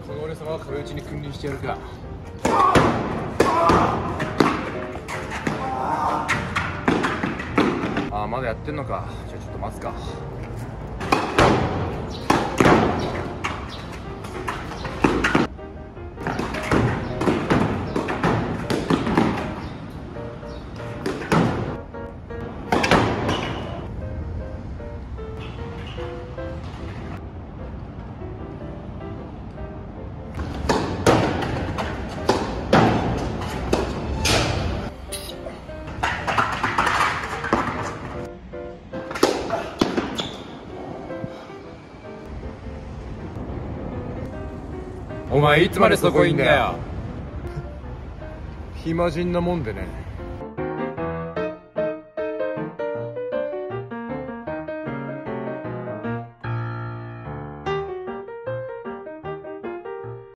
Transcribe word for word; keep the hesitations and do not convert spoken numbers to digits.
その俺様は壁打ちに君臨してやるか。ああ、まだやってんのか。じゃあちょっと待つか。お前いつまでそこいんだよ。暇人なもんでね。